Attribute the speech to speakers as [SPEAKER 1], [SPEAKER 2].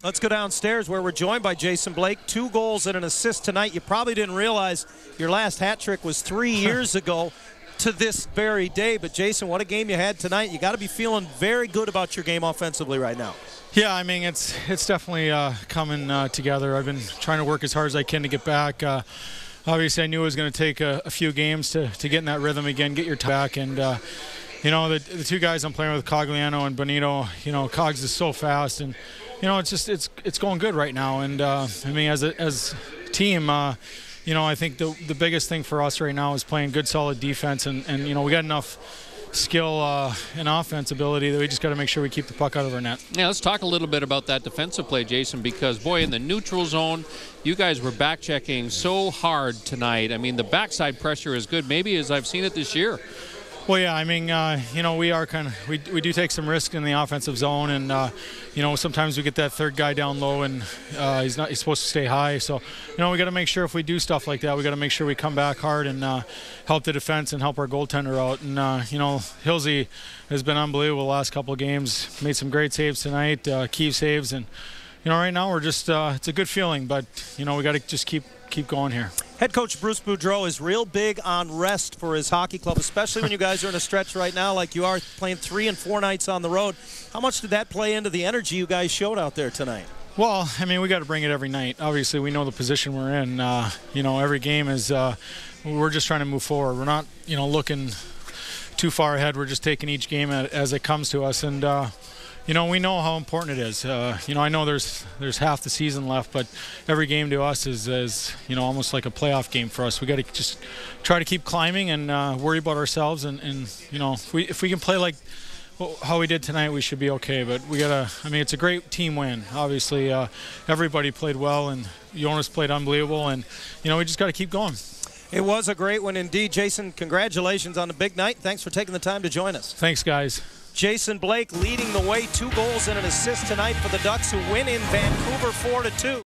[SPEAKER 1] Let's go downstairs where we're joined by Jason Blake. 2 goals and an assist tonight. You probably didn't realize your last hat trick was 3 years ago to this very day. But, Jason, what a game you had tonight. You got to be feeling very good about your game offensively right now.
[SPEAKER 2] Yeah, I mean, it's definitely coming together. I've been trying to work as hard as I can to get back. Obviously, I knew it was going to take a few games to get in that rhythm again, get your back. And, you know, the 2 guys I'm playing with, Cogliano and Bonito, you know, Cogs is so fast. And, you know, it's going good right now. And, I mean, as a team, you know, I think the biggest thing for us right now is playing good, solid defense. And you know, we got enough skill and offense ability that we just got to make sure we keep the puck out of our net.
[SPEAKER 3] Yeah, let's talk a little bit about that defensive play, Jason, because, boy, in the neutral zone, you guys were back-checking so hard tonight. I mean, the backside pressure is good, maybe as I've seen it this year.
[SPEAKER 2] Well, yeah, I mean, you know, we do take some risk in the offensive zone, and you know, sometimes we get that third guy down low, and he's supposed to stay high. So, you know, we got to make sure if we do stuff like that, we got to make sure we come back hard and help the defense and help our goaltender out. And you know, Hilsey has been unbelievable the last couple of games. Made some great saves tonight, key saves, and you know, right now we're just it's a good feeling, but you know, we got to just keep going here.
[SPEAKER 1] Head coach Bruce Boudreau is real big on rest for his hockey club, especially when you guys are in a stretch right now like you are, playing 3 and 4 nights on the road. How much did that play into the energy you guys showed out there tonight?
[SPEAKER 2] Well, I mean, we got to bring it every night. Obviously, we know the position we're in. You know, every game is we're just trying to move forward. We're not, you know, looking too far ahead. We're just taking each game as it comes to us. And you know, we know how important it is. You know, I know there's half the season left, but every game to us is you know, almost like a playoff game for us. We got to just try to keep climbing and worry about ourselves. And you know, if we can play like how we did tonight, we should be okay. But we gotta. I mean, it's a great team win. Obviously, everybody played well, and Jonas played unbelievable. And you know, we just got to keep going.
[SPEAKER 1] It was a great one indeed, Jason. Congratulations on the big night. Thanks for taking the time to join us.
[SPEAKER 2] Thanks, guys.
[SPEAKER 1] Jason Blake leading the way, 2 goals and an assist tonight for the Ducks, who win in Vancouver 4-2.